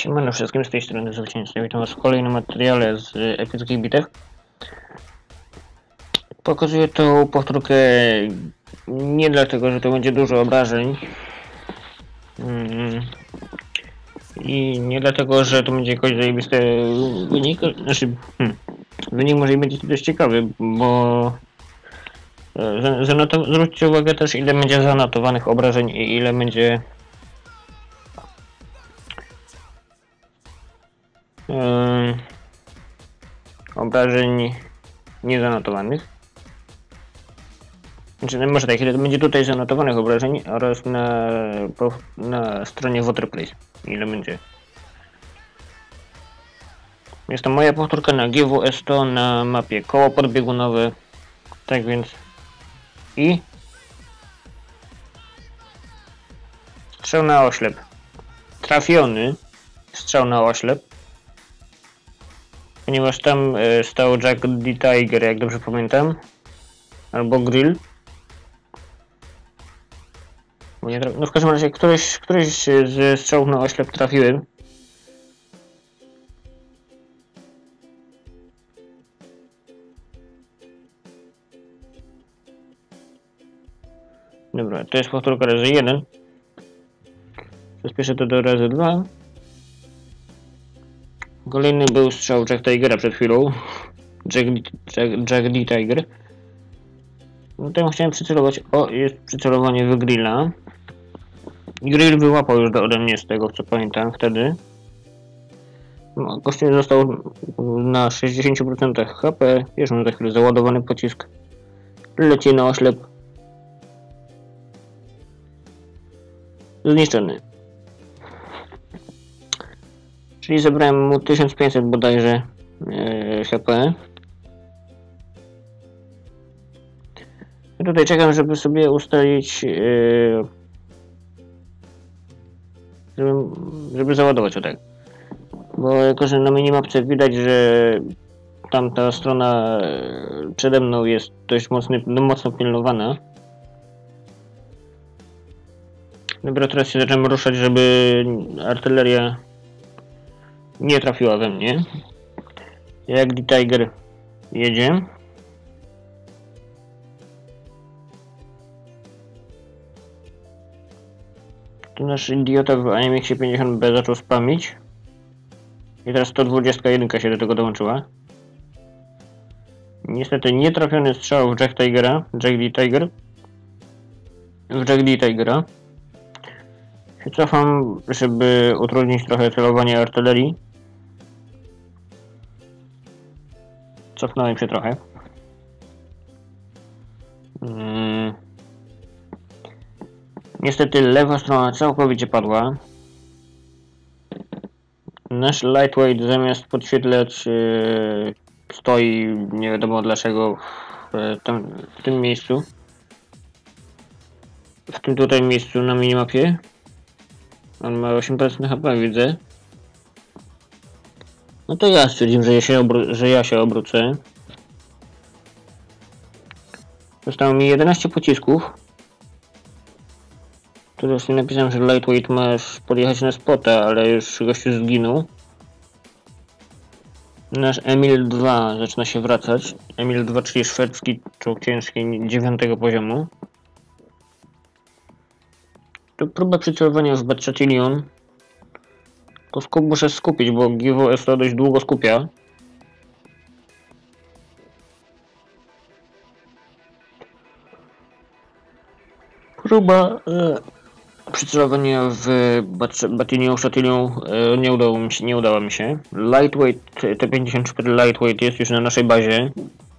Siemano wszystkim, z tej strony Zwycięzca. Witam was w kolejnym materiale z epickich bitew. Pokazuję tą powtórkę nie dlatego, że to będzie dużo obrażeń i nie dlatego, że to będzie jakoś zajebisty wynik. Wynik może i będzie dość ciekawy, bo zwróćcie uwagę też, ile będzie zanotowanych obrażeń i ile będzie obrażeń niezanotowanych. Znaczy, może tak, ile będzie tutaj zanotowanych obrażeń oraz na stronie Waterplace. Ile będzie. Jest to moja powtórka na GWS100 na mapie koło podbiegunowe. Tak więc i strzał na oślep. Trafiony strzał na oślep. Ponieważ tam stał Jack the Tiger, jak dobrze pamiętam. Albo Grill. No w każdym razie któryś ze strzałów na oślep trafiłem. Dobra, to jest powtórka razy 1. Przyspieszę to do razy 2. Kolejny był strzał Jack Tigera przed chwilą. Jack the Tiger. No to ja chciałem przycelować. O, jest przycelowanie w Grilla. Grill wyłapał już ode mnie, z tego co pamiętam wtedy. No, gościu został na 60% HP. Już mam za chwilę załadowany pocisk. Leci na oślep. Zniszczony. Czyli zebrałem mu 1500 bodajże HP. I tutaj czekam, żeby sobie ustalić, żeby załadować o tak. Bo jako, że na minimapce widać, że tamta strona przede mną jest dość mocno pilnowana. Dobra, teraz się zacząłem ruszać, żeby artyleria nie trafiła we mnie. Jak The Tiger jedzie. Tu nasz idiota w AMX 50B zaczął spamić. I teraz 121 się do tego dołączyła. Niestety nie trafiony strzał w Jack the Tiger. W Jack the Tigera. Się cofam, żeby utrudnić trochę celowanie artylerii. Cofnąłem się trochę. Niestety lewa strona całkowicie padła. Nasz lightweight zamiast podświetlać stoi nie wiadomo dlaczego w tym miejscu. W tym tutaj miejscu na minimapie. On ma 8% HP, widzę. No to ja stwierdziłem, że ja się obrócę. Zostało mi 11 pocisków. Tu właśnie napisałem, że lightweight masz podjechać na spota, ale już gościu zginął. Nasz Emil 2 zaczyna się wracać. Emil 2, czyli szwedzki czołg ciężki 9 poziomu. To próba przycelowania w Battalion. To muszę skupić, bo GWS to dość długo skupia. Próba przycelowania w Battalion nie udało mi się. Lightweight, T54 Lightweight jest już na naszej bazie.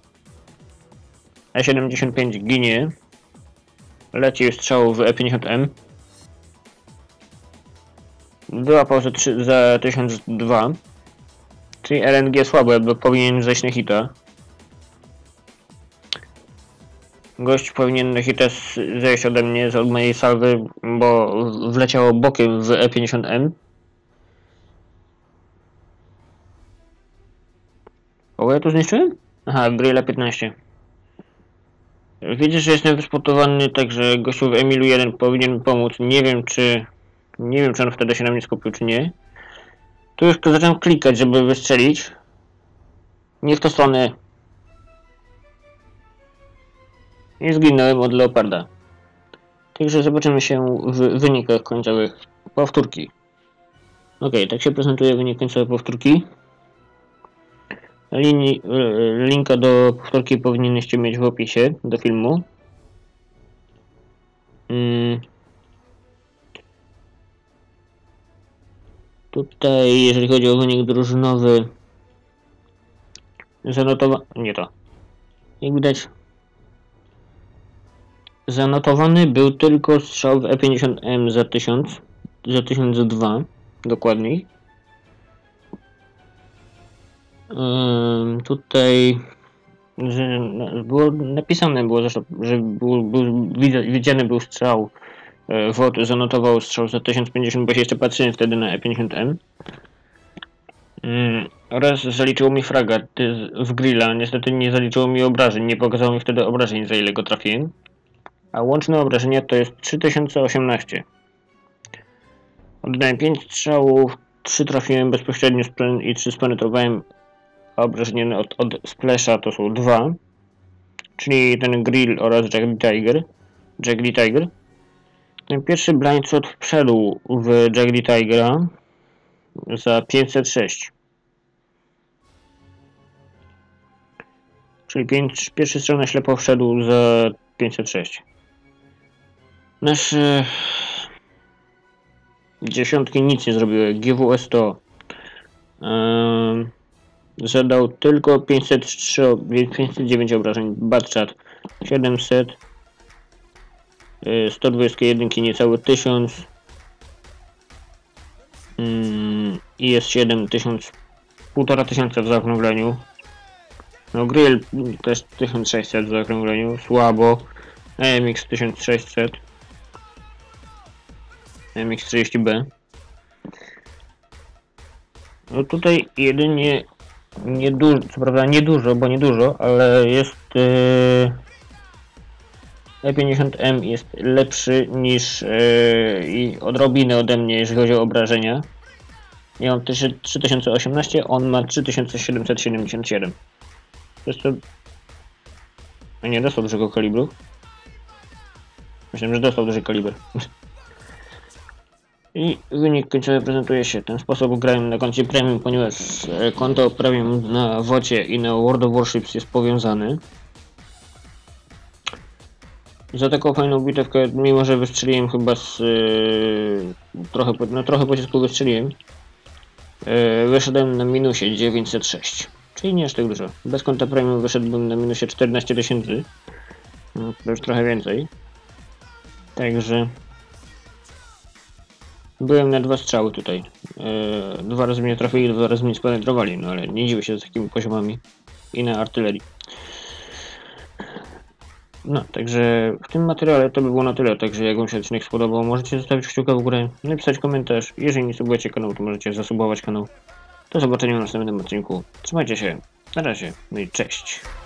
E75 ginie. Leci strzał w E50M. Wyłapał za 1002. Czyli RNG słabe, bo powinien zejść na hita. Gość powinien na hita zejść ode mnie, od mojej salwy, bo wleciało bokiem w E50M. O, ja tu zniszczyłem? Aha, Grilla 15. Widzę, że jestem wyspotowany, także gościu w Emilu 1 powinien pomóc. Nie wiem, czy on wtedy się na mnie skupił, czy nie. Tu już to zacząłem klikać, żeby wystrzelić. Nie w tą stronę. I zginąłem od leoparda. Także zobaczymy się w wynikach końcowych powtórki. Ok, tak się prezentuje wynik końcowy powtórki. Linka do powtórki powinniście mieć w opisie do filmu. Tutaj, jeżeli chodzi o wynik drużynowy, zanotowany, nie to, jak widać, zanotowany był tylko strzał w E50M za 1000, za 1002, dokładniej. Tutaj było napisane, zresztą, że widziany był strzał. WOT zanotował strzał za 1050, bo się jeszcze patrzyłem wtedy na E50M. Oraz zaliczyło mi fraga w grilla. Niestety nie zaliczyło mi obrażeń, nie pokazało mi wtedy obrażeń, za ile go trafiłem. A łączne obrażenia to jest 3018. Oddałem 5 strzałów, 3 trafiłem bezpośrednio i 3 spenetrowałem. A obrażenia od splasha to są 2. Czyli ten grill oraz Jagged Tiger. Ten pierwszy blindshot wszedł w Jagged Tigera za 506. Czyli pierwszy strzał na ślepo wszedł za 506. Nasze dziesiątki nic nie zrobiły. GWS to zadał tylko 509 obrażeń. Batchat 700. 121 niecałe 1000. IS-7 1500 w zaokrągleniu. No grill też 1600 w zaokrągleniu, słabo. AMX 1600. MX30B. No tutaj jedynie niedużo, co prawda niedużo, ale jest E50M jest lepszy niż i odrobinę ode mnie, jeżeli chodzi o obrażenia. Ja mam 3018, on ma 3777. To jest to... A nie, dostał dużego kalibru. Myślałem, że dostał duży kaliber. I wynik końcowy prezentuje się w ten sposób. Grałem na koncie premium, ponieważ konto premium na WOCie i na World of Warships jest powiązany. Za taką fajną bitewkę, mimo że wystrzeliłem chyba z... trochę pocisku wystrzeliłem. Wyszedłem na minusie 906. Czyli nie aż tak dużo. Bez konta premium wyszedłbym na minusie 14 000. No, to już trochę więcej. Także... Byłem na 2 strzały tutaj. 2 razy mnie trafili, 2 razy mnie spenetrowali, no ale nie dziwię się z takimi poziomami. I na artylerii. No, także w tym materiale to by było na tyle. Także jak wam się odcinek spodobał, możecie zostawić kciuka w górę, napisać komentarz. Jeżeli nie subujecie kanału, to możecie zasubować kanał. Do zobaczenia w następnym odcinku. Trzymajcie się. Na razie. No i cześć.